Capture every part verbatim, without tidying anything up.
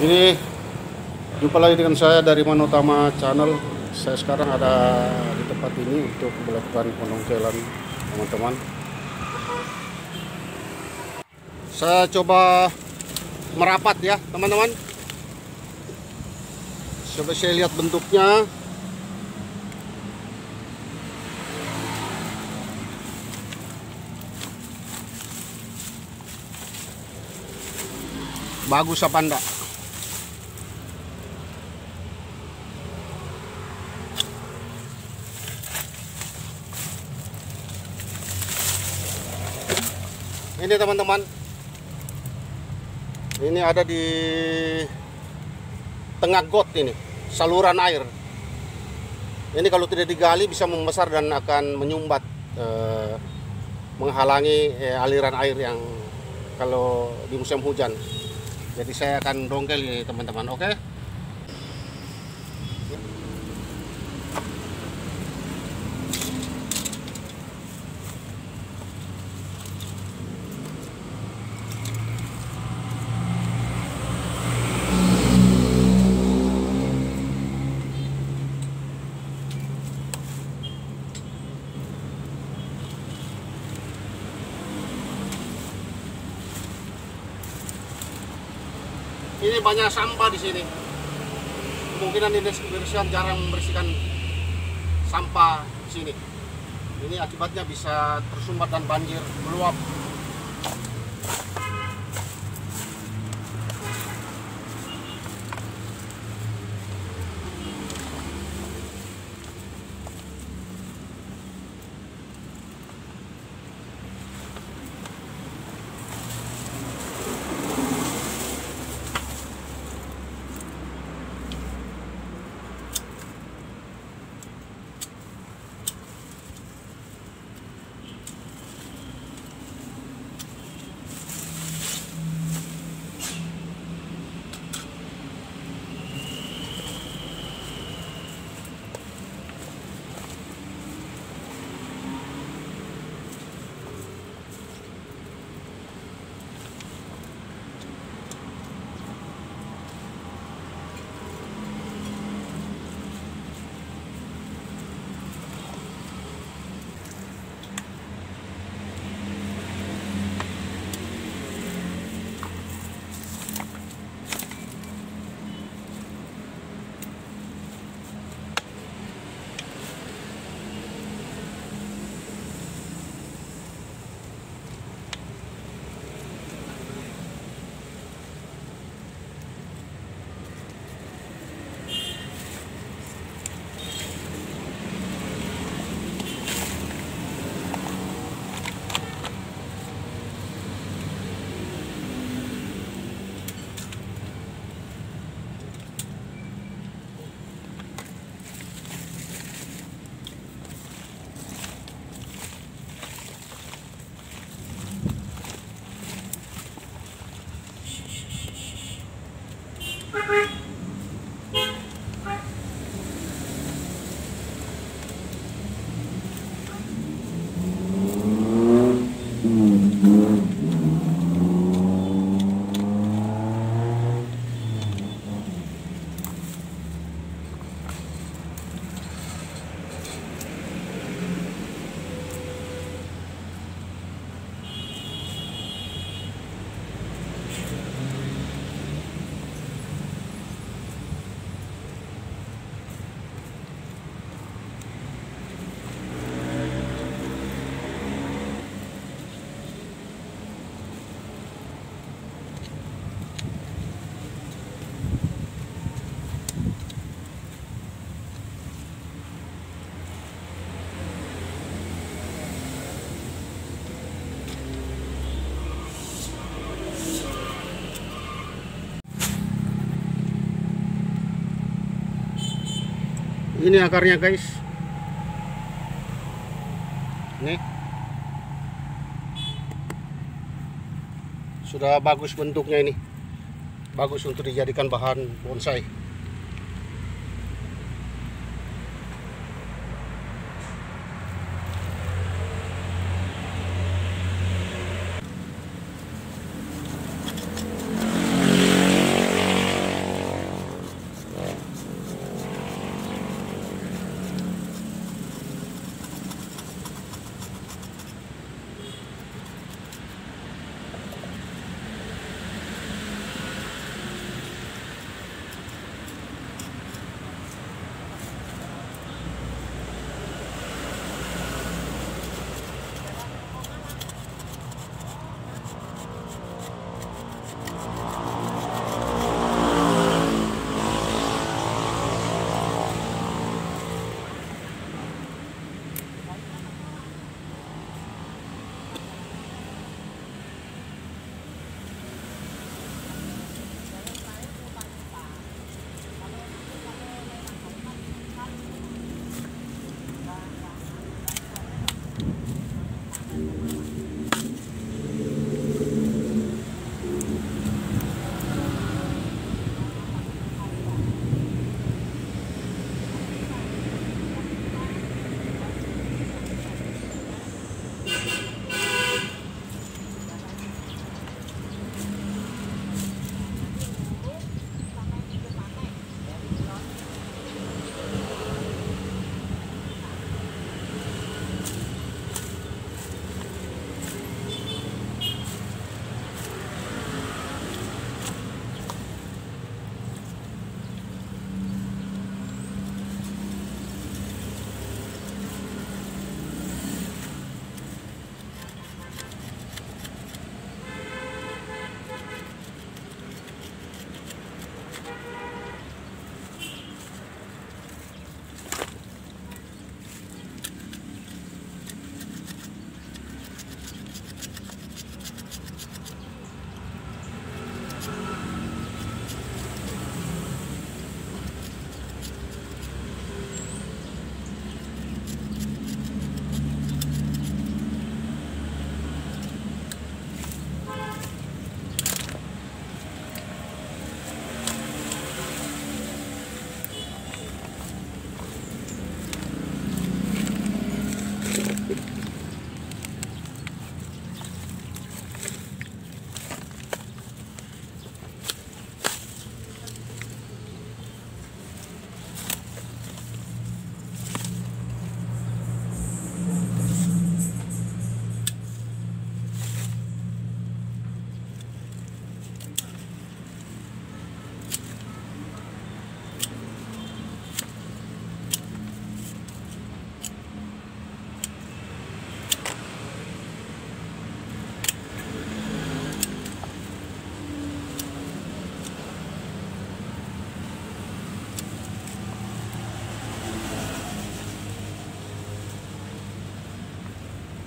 Ini jumpa lagi dengan saya dari Manutama Channel. Saya sekarang ada di tempat ini untuk melakukan penongkelan teman-teman. Saya coba merapat ya teman-teman. Coba saya lihat bentuknya. Bagus apa enggak? Ini teman-teman, ini ada di tengah got ini, saluran air. Ini kalau tidak digali bisa membesar dan akan menyumbat, eh, menghalangi eh, aliran air yang kalau di musim hujan. Jadi saya akan dongkel ini teman-teman, oke? Ini banyak sampah di sini. Kemungkinan dinas kebersihan jarang membersihkan sampah di sini. Ini akibatnya bisa tersumbat dan banjir meluap. Ini akarnya guys. Nih. Sudah bagus bentuknya ini. Bagus untuk dijadikan bahan bonsai.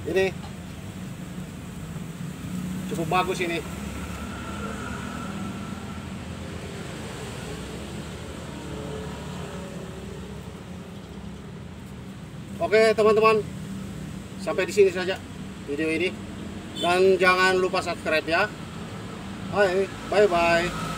Ini cukup bagus ini. Oke teman-teman, sampai di sini saja video ini, dan jangan lupa subscribe ya. Hai, bye bye.